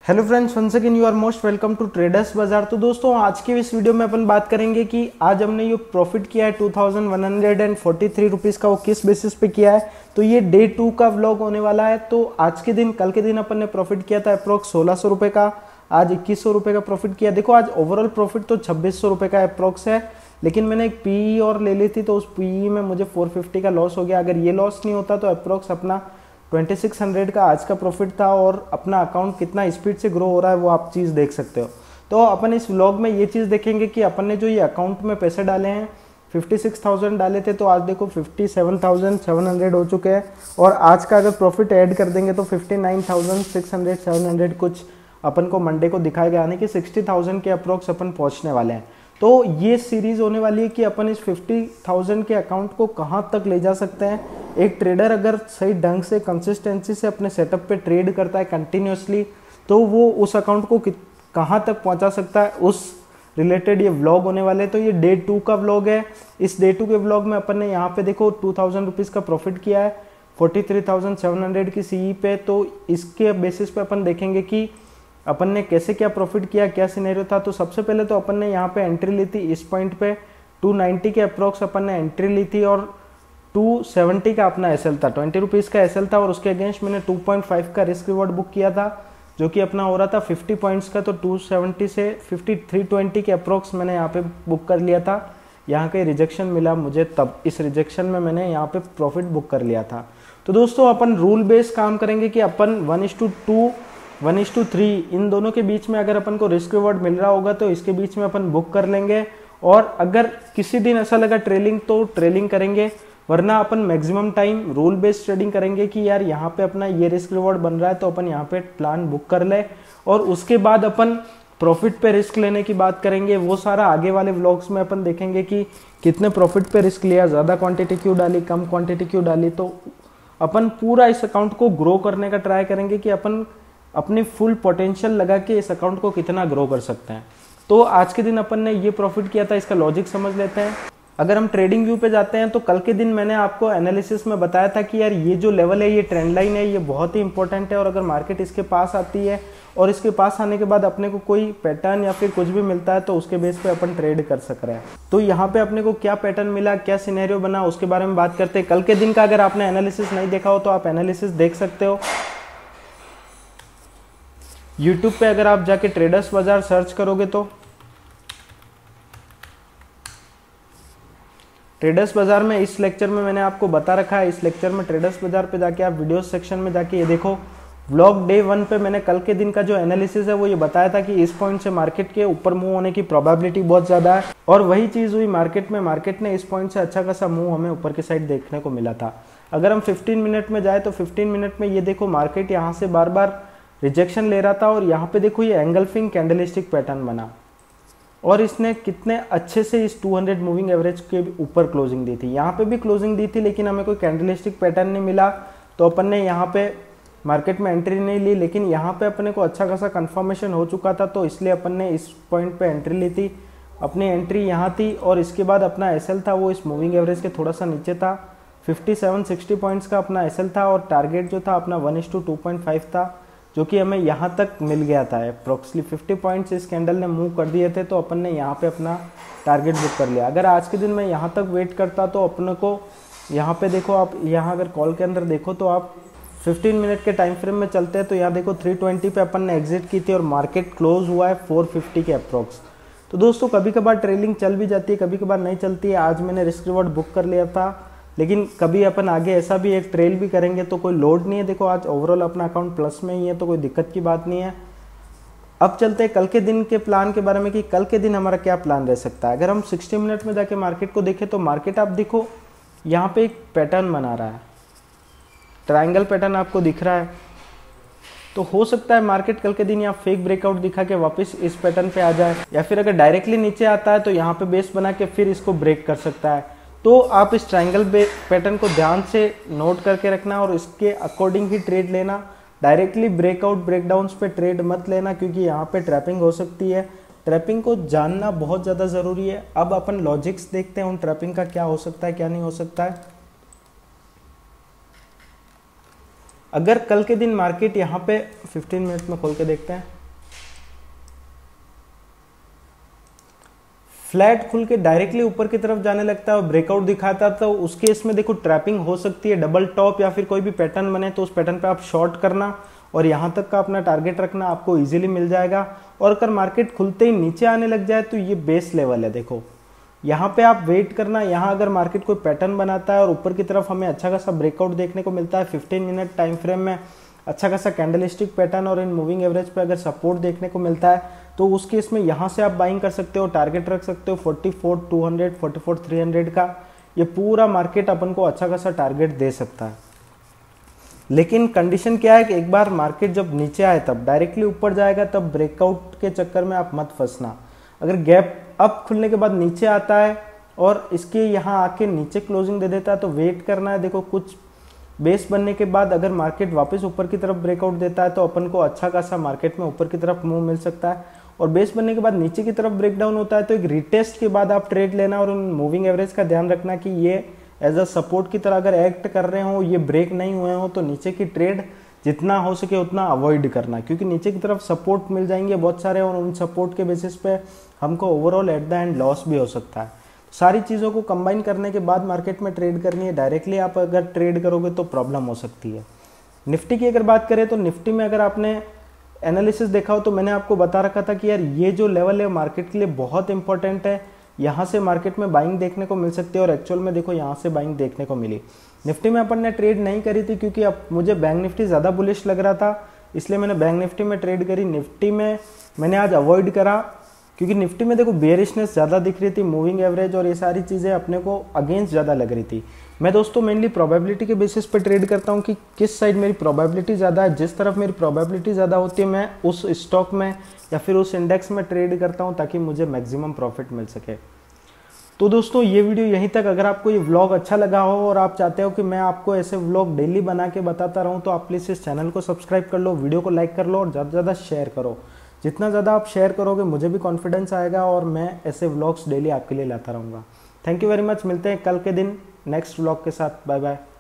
Hello friends, once again you are most welcome to Traders Bazaar. तो दोस्तों, आज के इस वीडियो में अपन बात करेंगे कि आज हमने ये प्रॉफिट किया है 2143 रुपीज़ का, वो किस बेसिस पे किया है। तो ये डे 2 का व्लॉग होने वाला है। तो आज के दिन, कल के दिन अपन ने प्रॉफिट किया था अप्रोक्स 1600 रुपये का, आज 2100 रुपये का प्रॉफिट किया। देखो, आज ओवरऑल प्रॉफिट तो 2600 रुपये का अप्रोक्स है, लेकिन मैंने एक पीई और ले ली थी, तो उस पीई में मुझे 450 का लॉस हो गया। अगर ये लॉस नहीं होता तो अप्रोक्स अपना 2600 का आज का प्रॉफिट था। और अपना अकाउंट कितना स्पीड से ग्रो हो रहा है वो आप चीज़ देख सकते हो। तो अपन इस व्लॉग में ये चीज़ देखेंगे कि अपन ने जो ये अकाउंट में पैसे डाले हैं 56,000 डाले थे, तो आज देखो 57,700 हो चुके हैं। और आज का अगर प्रॉफिट ऐड कर देंगे तो 59,600 700 कुछ अपन को मंडे को दिखाएगा, यानी कि 60,000 के अप्रोक्स अपन पहुंचने वाले हैं। तो ये सीरीज होने वाली है कि अपन इस 50,000 के अकाउंट को कहाँ तक ले जा सकते हैं। एक ट्रेडर अगर सही ढंग से कंसिस्टेंसी से अपने सेटअप पे ट्रेड करता है कंटिन्यूसली, तो वो उस अकाउंट को कहाँ तक पहुँचा सकता है, उस रिलेटेड ये व्लॉग होने वाले। तो ये डे 2 का व्लॉग है। इस डे 2 के व्लॉग में अपन ने यहाँ पे देखो 2,000 रुपीज़ का प्रॉफिट किया है 43,700 की सीई पे। तो इसके बेसिस पे अपन देखेंगे कि अपन ने कैसे क्या प्रॉफिट किया, क्या सिनेरियो था। तो सबसे पहले तो अपन ने यहाँ पे एंट्री ली थी इस पॉइंट पे 290 के अप्रोक्स अपन ने एंट्री ली थी, और 270 का अपना एसएल था, 20 रुपीज़ का एसएल था। और उसके अगेंस्ट मैंने 2.5 का रिस्क रिवॉर्ड बुक किया था, जो कि अपना हो रहा था 50 पॉइंट्स का। तो 270 से 320 के अप्रोक्स मैंने यहाँ पे बुक कर लिया था। यहाँ का रिजेक्शन मिला मुझे, तब इस रिजेक्शन में मैंने यहाँ पे प्रॉफिट बुक कर लिया था। तो दोस्तों, अपन रूल बेस्ड काम करेंगे कि अपन 1:2 1:3 इन दोनों के बीच में अगर अपन को रिस्क रिवॉर्ड मिल रहा होगा तो इसके बीच में अपन बुक कर लेंगे। और अगर किसी दिन ऐसा लगा ट्रेलिंग तो ट्रेलिंग करेंगे, वरना अपन maximum time rule based trading करेंगे कि यार यहाँ पे अपना ये रिस्क रिवॉर्ड बन रहा है तो अपन यहाँ पे प्लान बुक कर ले। और उसके बाद अपन प्रॉफिट पे रिस्क लेने की बात करेंगे। वो सारा आगे वाले व्लॉग्स में अपन देखेंगे कि कितने प्रॉफिट पे रिस्क लिया, ज़्यादा क्वांटिटी क्यों डाली, कम क्वांटिटी क्यों डाली। तो अपन पूरा इस अकाउंट को ग्रो करने का ट्राई करेंगे कि अपन अपनी फुल पोटेंशियल लगा के इस अकाउंट को कितना ग्रो कर सकते हैं। तो आज के दिन अपन ने ये प्रॉफिट किया था, इसका लॉजिक समझ लेते हैं। अगर हम ट्रेडिंग व्यू पे जाते हैं तो कल के दिन मैंने आपको एनालिसिस में बताया था कि यार ये जो लेवल है, ये ट्रेंड लाइन है, ये बहुत ही इंपॉर्टेंट है। और अगर मार्केट इसके पास आती है और इसके पास आने के बाद अपने को कोई पैटर्न या फिर कुछ भी मिलता है तो उसके बेस पे अपन ट्रेड कर सक रहे हैं। तो यहाँ पे अपने को क्या पैटर्न मिला, क्या सिनेरियो बना, उसके बारे में बात करते हैं। कल के दिन का अगर आपने एनालिसिस नहीं देखा हो तो आप एनालिसिस देख सकते हो यूट्यूब पे। अगर आप जाके ट्रेडर्स बाजार सर्च करोगे तो ट्रेडर्स बाजार में इस लेक्चर में मैंने आपको बता रखा है। इस लेक्चर में ट्रेडर्स बाजार पे जाके आप वीडियो सेक्शन में जाके ये देखो, व्लॉग डे 1 पे मैंने कल के दिन का जो एनालिसिस है वो ये बताया था कि इस पॉइंट से मार्केट के ऊपर मूव होने की प्रोबेबिलिटी बहुत ज़्यादा है। और वही चीज़ हुई मार्केट में। मार्केट ने इस पॉइंट से अच्छा खासा मूव हमें ऊपर की साइड देखने को मिला था। अगर हम 15 मिनट में जाए तो 15 मिनट में ये देखो, मार्केट यहाँ से बार बार रिजेक्शन ले रहा था, और यहाँ पे देखो ये एंगल्फिंग कैंडलस्टिक पैटर्न बना, और इसने कितने अच्छे से इस 200 मूविंग एवरेज के ऊपर क्लोजिंग दी थी। यहाँ पे भी क्लोजिंग दी थी, लेकिन हमें कोई कैंडलस्टिक पैटर्न नहीं मिला, तो अपन ने यहाँ पे मार्केट में एंट्री नहीं ली। लेकिन यहाँ पे अपने को अच्छा खासा कंफर्मेशन हो चुका था, तो इसलिए अपन ने इस पॉइंट पे एंट्री ली थी। अपनी एंट्री यहाँ थी, और इसके बाद अपना एसएल था वो इस मूविंग एवरेज के थोड़ा सा नीचे था। 57-60 पॉइंट्स का अपना एसएल था, और टारगेट जो था अपना 1:2.5 था, जो कि हमें यहाँ तक मिल गया था। अप्रोक्सली 50 पॉइंट्स इस कैंडल ने मूव कर दिए थे, तो अपन ने यहाँ पे अपना टारगेट बुक कर लिया। अगर आज के दिन मैं यहाँ तक वेट करता तो अपने को यहाँ पे देखो, आप यहाँ अगर कॉल के अंदर देखो तो आप 15 मिनट के टाइम फ्रेम में चलते हैं तो यहाँ देखो 320 पे अपन ने एग्जिट की थी, और मार्केट क्लोज हुआ है 450 के अप्रोक्स। तो दोस्तों, कभी कभार ट्रेलिंग चल भी जाती है, कभी कभार नहीं चलती है। आज मैंने रिस्क रिवॉर्ड बुक कर लिया था, लेकिन कभी अपन आगे ऐसा भी एक ट्रेल भी करेंगे तो कोई लोड नहीं है। देखो, आज ओवरऑल अपना अकाउंट प्लस में ही है, तो कोई दिक्कत की बात नहीं है। अब चलते हैं कल के दिन के प्लान के बारे में कि कल के दिन हमारा क्या प्लान रह सकता है। अगर हम 60 मिनट में जाके मार्केट को देखें तो मार्केट आप देखो यहाँ पे एक पैटर्न बना रहा है, ट्रायंगल पैटर्न आपको दिख रहा है। तो हो सकता है मार्केट कल के दिन यहाँ फेक ब्रेकआउट दिखा के वापस इस पैटर्न पे आ जाए, या फिर अगर डायरेक्टली नीचे आता है तो यहाँ पे बेस बना के फिर इसको ब्रेक कर सकता है। तो आप इस ट्रायंगल पैटर्न को ध्यान से नोट करके रखना, और इसके अकॉर्डिंग ही ट्रेड लेना। डायरेक्टली ब्रेकआउट ब्रेकडाउन्स पे ट्रेड मत लेना, क्योंकि यहाँ पे ट्रैपिंग हो सकती है। ट्रैपिंग को जानना बहुत ज़्यादा ज़रूरी है। अब अपन लॉजिक्स देखते हैं उन ट्रैपिंग का, क्या हो सकता है क्या नहीं हो सकता है। अगर कल के दिन मार्केट यहाँ पे 15 मिनट में खोल के देखते हैं, फ्लैट खुल के डायरेक्टली ऊपर की तरफ जाने लगता है और ब्रेकआउट दिखाता है, तो उस केस में देखो ट्रैपिंग हो सकती है, डबल टॉप या फिर कोई भी पैटर्न बने तो उस पैटर्न पे आप शॉर्ट करना और यहाँ तक का अपना टारगेट रखना, आपको इजीली मिल जाएगा। और अगर मार्केट खुलते ही नीचे आने लग जाए तो ये बेस लेवल है, देखो यहाँ पे आप वेट करना। यहाँ अगर मार्केट कोई पैटर्न बनाता है और ऊपर की तरफ हमें अच्छा खासा ब्रेकआउट देखने को मिलता है 15 मिनट टाइम फ्रेम में, अच्छा खासा कैंडलस्टिक पैटर्न और इन मूविंग एवरेज पे अगर सपोर्ट देखने को मिलता है तो उस केस में यहाँ से आप बाइंग कर सकते हो, टारगेट रख सकते हो 44,200, 44,300 का। ये पूरा मार्केट अपन को अच्छा खासा टारगेट दे सकता है। लेकिन कंडीशन क्या है कि एक बार मार्केट जब नीचे आए तब डायरेक्टली ऊपर जाएगा, तब ब्रेकआउट के चक्कर में आप मत फंसना। अगर गैप अप खुलने के बाद नीचे आता है और इसके यहाँ आके नीचे क्लोजिंग दे देता है तो वेट करना है। देखो कुछ बेस बनने के बाद अगर मार्केट वापस ऊपर की तरफ ब्रेकआउट देता है तो अपन को अच्छा खासा मार्केट में ऊपर की तरफ मूव मिल सकता है। और बेस बनने के बाद नीचे की तरफ ब्रेकडाउन होता है तो एक रिटेस्ट के बाद आप ट्रेड लेना और उन मूविंग एवरेज का ध्यान रखना कि ये एज अ सपोर्ट की तरह अगर एक्ट कर रहे हो, ये ब्रेक नहीं हुए हो तो नीचे की ट्रेड जितना हो सके उतना अवॉइड करना, क्योंकि नीचे की तरफ सपोर्ट मिल जाएंगे बहुत सारे और उन सपोर्ट के बेसिस पे हमको overall at the end loss भी हो सकता है। सारी चीज़ों को कंबाइन करने के बाद मार्केट में ट्रेड करनी है। डायरेक्टली आप अगर ट्रेड करोगे तो प्रॉब्लम हो सकती है। निफ्टी की अगर बात करें तो निफ्टी में अगर आपने एनालिसिस देखा हो तो मैंने आपको बता रखा था कि यार ये जो लेवल है मार्केट के लिए बहुत इंपॉर्टेंट है, यहाँ से मार्केट में बाइंग देखने को मिल सकती है और एक्चुअल में देखो यहाँ से बाइंग देखने को मिली। निफ्टी में अपन ने ट्रेड नहीं करी थी क्योंकि अब मुझे बैंक निफ्टी ज़्यादा बुलिश लग रहा था, इसलिए मैंने बैंक निफ्टी में ट्रेड करी। निफ्टी में मैंने आज अवॉइड करा क्योंकि निफ्टी में देखो बेयरिशनेस ज़्यादा दिख रही थी, मूविंग एवरेज और ये सारी चीज़ें अपने को अगेंस्ट ज़्यादा लग रही थी। मैं दोस्तों मेनली प्रोबेबिलिटी के बेसिस पे ट्रेड करता हूँ कि किस साइड मेरी प्रोबेबिलिटी ज़्यादा है। जिस तरफ मेरी प्रोबेबिलिटी ज़्यादा होती है मैं उस स्टॉक में या फिर उस इंडेक्स में ट्रेड करता हूँ ताकि मुझे मैक्सिमम प्रॉफिट मिल सके। तो दोस्तों ये वीडियो यहीं तक। अगर आपको ये व्लॉग अच्छा लगा हो और आप चाहते हो कि मैं आपको ऐसे व्लॉग डेली बना के बताता रहूँ तो आप प्लीज़ इस चैनल को सब्सक्राइब कर लो, वीडियो को लाइक कर लो और ज़्यादा से ज़्यादा शेयर करो। जितना ज़्यादा आप शेयर करोगे मुझे भी कॉन्फिडेंस आएगा और मैं ऐसे व्लॉग्स डेली आपके लिए लाता रहूँगा। Thank you very much. मिलते हैं कल के दिन नेक्स्ट व्लॉग के साथ। Bye bye.